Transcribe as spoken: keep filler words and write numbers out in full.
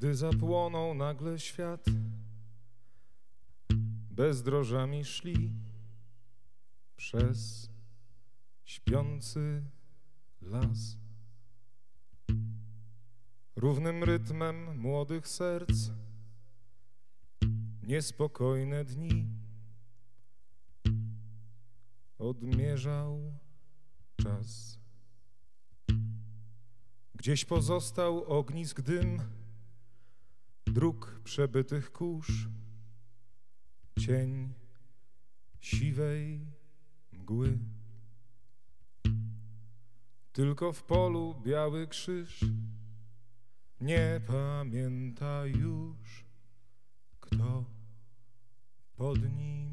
Gdy zapłonął nagle świat, bezdrożami szli przez śpiący las. Równym rytmem młodych serc niespokojne dni odmierzał czas. Gdzieś pozostał ognisk dym dróg przebytych kurz, cień siwej mgły. Tylko w polu biały krzyż nie pamięta już, kto pod nim